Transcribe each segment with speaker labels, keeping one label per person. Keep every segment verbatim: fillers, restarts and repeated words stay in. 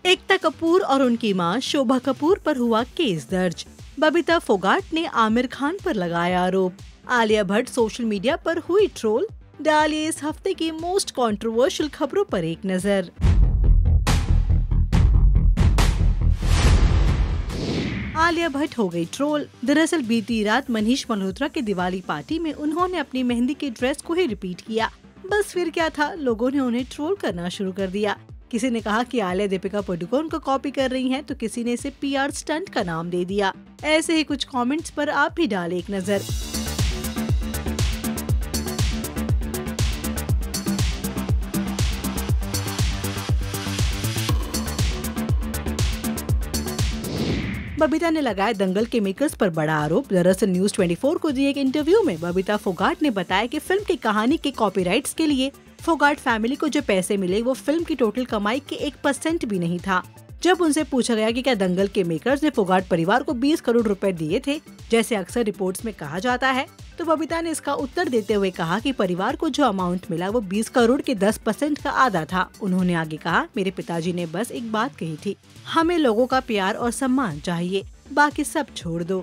Speaker 1: एकता कपूर और उनकी मां शोभा कपूर पर हुआ केस दर्ज। बबीता फोगाट ने आमिर खान पर लगाया आरोप। आलिया भट्ट सोशल मीडिया पर हुई ट्रोल। डालिए इस हफ्ते की मोस्ट कंट्रोवर्शियल खबरों पर एक नजर। आलिया भट्ट हो गई ट्रोल। दरअसल बीती रात मनीष मल्होत्रा के दिवाली पार्टी में उन्होंने अपनी मेहंदी की ड्रेस को ही रिपीट किया। बस फिर क्या था, लोगों ने उन्हें ट्रोल करना शुरू कर दिया। किसी ने कहा कि आलिया दीपिका पादुकोण को कॉपी कर रही हैं, तो किसी ने इसे पीआर स्टंट का नाम दे दिया। ऐसे ही कुछ कमेंट्स पर आप भी डालें एक नजर। बबीता ने लगाया दंगल के मेकर्स पर बड़ा आरोप। दरअसल न्यूज चौबीस को दिए एक इंटरव्यू में बबीता फोगाट ने बताया कि फिल्म की कहानी के कॉपीराइट्स के लिए फोगाट फैमिली को जो पैसे मिले वो फिल्म की टोटल कमाई के एक परसेंट भी नहीं था। जब उनसे पूछा गया कि क्या दंगल के मेकर्स ने फोगाट परिवार को बीस करोड़ रुपए दिए थे, जैसे अक्सर रिपोर्ट्स में कहा जाता है, तो बबीता ने इसका उत्तर देते हुए कहा कि परिवार को जो अमाउंट मिला वो बीस करोड़ के दस परसेंट का आधा था। उन्होंने आगे कहा, मेरे पिताजी ने बस एक बात कही थी, हमें लोगों का प्यार और सम्मान चाहिए, बाकी सब छोड़ दो।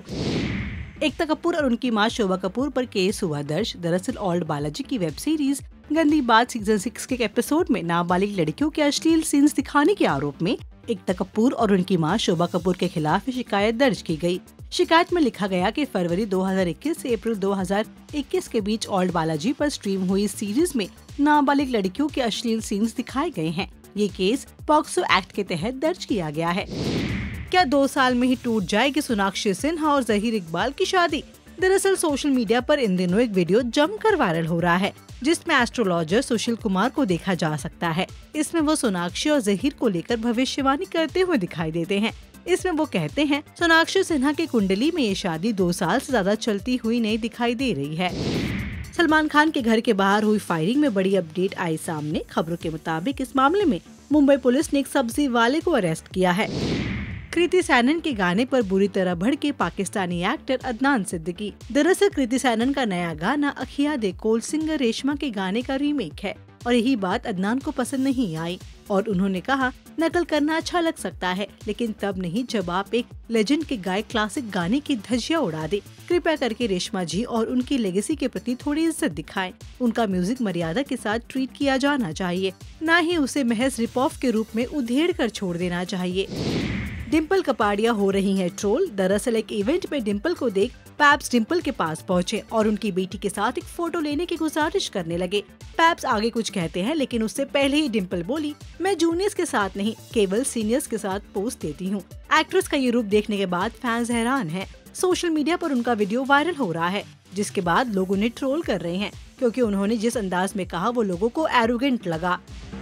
Speaker 1: एकता कपूर और उनकी मां शोभा कपूर पर केस हुआ दर्ज। दरअसल ओल्ड बालाजी की वेब सीरीज गंदी बात सीजन सिक्स के एपिसोड में नाबालिग लड़कियों के अश्लील सीन्स दिखाने के आरोप में एकता कपूर और उनकी मां शोभा कपूर के खिलाफ शिकायत दर्ज की गई। शिकायत में लिखा गया कि फरवरी दो हज़ार इक्कीस से अप्रैल दो हज़ार इक्कीस के बीच ओल्ड बालाजी पर स्ट्रीम हुई सीरीज में नाबालिग लड़कियों के अश्लील सीन्स दिखाए गए हैं। ये केस पॉक्सो एक्ट के तहत दर्ज किया गया है। क्या दो साल में ही टूट जाएगी सोनाक्षी सिन्हा और जहीर इकबाल की शादी? दरअसल सोशल मीडिया पर इन दिनों एक वीडियो जमकर वायरल हो रहा है, जिसमें एस्ट्रोलॉजर सुशील कुमार को देखा जा सकता है। इसमें वो सोनाक्षी और जहीर को लेकर भविष्यवाणी करते हुए दिखाई देते हैं। इसमें वो कहते हैं, सोनाक्षी सिन्हा की कुंडली में ये शादी दो साल से ज्यादा चलती हुई नहीं दिखाई दे रही है। सलमान खान के घर के बाहर हुई फायरिंग में बड़ी अपडेट आई सामने। खबरों के मुताबिक इस मामले में मुंबई पुलिस ने एक सब्जी वाले को अरेस्ट किया है। कृति सैनन के गाने पर बुरी तरह भड़के पाकिस्तानी एक्टर अदनान सिद्दीकी। दरअसल कृति सैनन का नया गाना अखिया दे कोल सिंगर रेशमा के गाने का रीमेक है और यही बात अदनान को पसंद नहीं आई और उन्होंने कहा, नकल करना अच्छा लग सकता है, लेकिन तब नहीं जब आप एक लेजेंड के गाए क्लासिक गाने की धज्जियां उड़ा दे। कृपया करके रेशमा जी और उनकी लेगेसी के प्रति थोड़ी इज्जत दिखाएं। उनका म्यूजिक मर्यादा के साथ ट्रीट किया जाना चाहिए, न ही उसे महज रिप ऑफ के रूप में उधेड़ कर छोड़ देना चाहिए। डिम्पल कपाड़िया हो रही है ट्रोल। दरअसल एक इवेंट में डिम्पल को देख पैप्स डिम्पल के पास पहुंचे और उनकी बेटी के साथ एक फोटो लेने की गुजारिश करने लगे। पैप्स आगे कुछ कहते हैं, लेकिन उससे पहले ही डिम्पल बोली, मैं जूनियर्स के साथ नहीं, केवल सीनियर्स के साथ पोस्ट देती हूँ। एक्ट्रेस का ये रूप देखने के बाद फैंस हैरान हैं। सोशल मीडिया पर उनका वीडियो वायरल हो रहा है, जिसके बाद लोग उन्हें ट्रोल कर रहे हैं, क्योंकि उन्होंने जिस अंदाज में कहा वो लोगों को एरोगेंट लगा।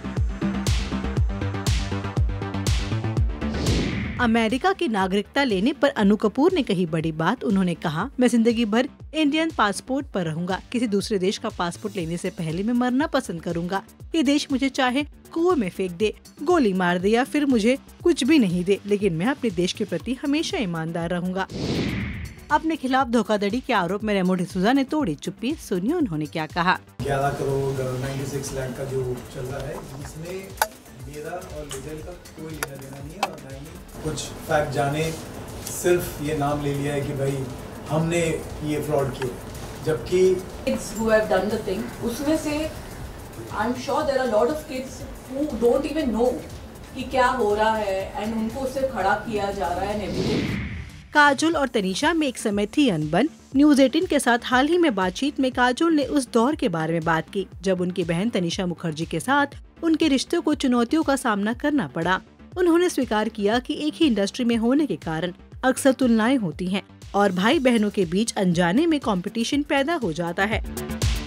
Speaker 1: अमेरिका की नागरिकता लेने पर अनु कपूर ने कही बड़ी बात। उन्होंने कहा, मैं जिंदगी भर इंडियन पासपोर्ट पर रहूंगा, किसी दूसरे देश का पासपोर्ट लेने से पहले मैं मरना पसंद करूंगा। ये देश मुझे चाहे कुएं में फेंक दे, गोली मार दे या फिर मुझे कुछ भी नहीं दे, लेकिन मैं अपने देश के प्रति हमेशा ईमानदार रहूंगा। अपने खिलाफ धोखाधड़ी के आरोप में रेमो डिसूजा ने तोड़ी चुप्पी। सुनिए उन्होंने क्या कहा।
Speaker 2: ग्यारह करोड़ छियानवे लाख का जो चल रहा है, जिसमें मेरा और लीगल का कोई लेना देना नहीं है और ना ही कुछ फैक्ट जाने, सिर्फ ये नाम ले लिया है कि भाई हमने ये फ्रॉड किया, जबकि
Speaker 3: kids who have done the thing, उसमें से I'm sure there are a lot of kids who don't even know कि क्या हो रहा है and उनको उससे खड़ा किया जा रहा है and everything।
Speaker 1: काजोल और तनीषा में एक समय थी अनबन। न्यूज अठारह के साथ हाल ही में बातचीत में काजोल ने उस दौर के बारे में बात की जब उनकी बहन तनीषा मुखर्जी के साथ उनके रिश्तों को चुनौतियों का सामना करना पड़ा। उन्होंने स्वीकार किया कि एक ही इंडस्ट्री में होने के कारण अक्सर तुलनाएं होती हैं और भाई बहनों के बीच अनजाने में कंपटीशन पैदा हो जाता है।